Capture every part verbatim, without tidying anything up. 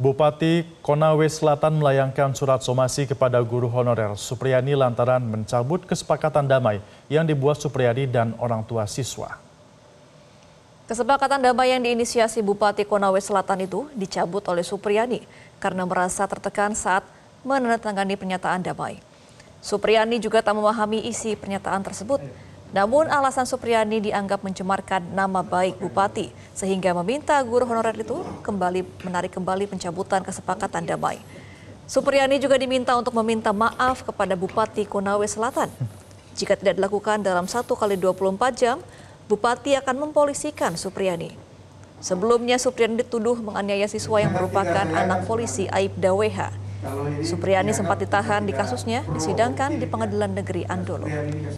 Bupati Konawe Selatan melayangkan surat somasi kepada guru honorer Supriyani lantaran mencabut kesepakatan damai yang dibuat Supriyani dan orang tua siswa. Kesepakatan damai yang diinisiasi Bupati Konawe Selatan itu dicabut oleh Supriyani karena merasa tertekan saat menandatangani pernyataan damai. Supriyani juga tak memahami isi pernyataan tersebut. Namun alasan Supriyani dianggap mencemarkan nama baik Bupati sehingga meminta guru honorer itu kembali menarik kembali pencabutan kesepakatan damai. Supriyani juga diminta untuk meminta maaf kepada Bupati Konawe Selatan. Jika tidak dilakukan dalam satu kali dua puluh empat jam, Bupati akan mempolisikan Supriyani. Sebelumnya Supriyani dituduh menganiaya siswa yang merupakan anak polisi Aibda W H. Supriyani sempat ditahan di kasusnya disidangkan di Pengadilan Negeri Andolo.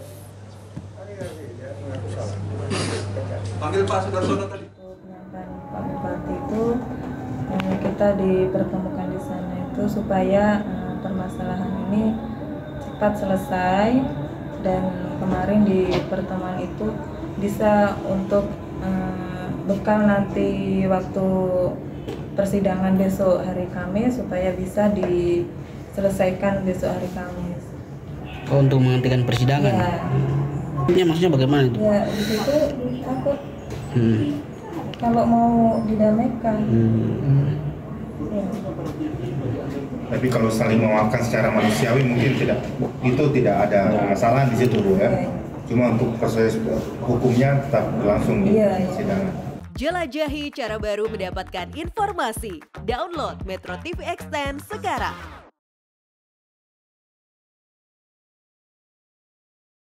Panggil Pak Sudarsono tadi. Penyampaian Pak Bupati itu eh, kita dipertemukan di sana itu supaya eh, permasalahan ini cepat selesai dan kemarin di pertemuan itu bisa untuk eh, bekal nanti waktu persidangan besok hari Kamis supaya bisa diselesaikan besok hari Kamis. Oh, untuk menghentikan persidangan? Ya. Ini maksudnya bagaimana itu? Ya, di situ takut Hmm. kalau mau didamaikan. Hmm. Ya. Tapi kalau saling memaafkan secara manusiawi mungkin tidak, itu tidak ada masalah di situ, Bu, ya. Cuma untuk proses hukumnya tetap berlangsung di Iya, iya. persidangan. Jelajahi cara baru mendapatkan informasi. Download Metro T V Extend sekarang.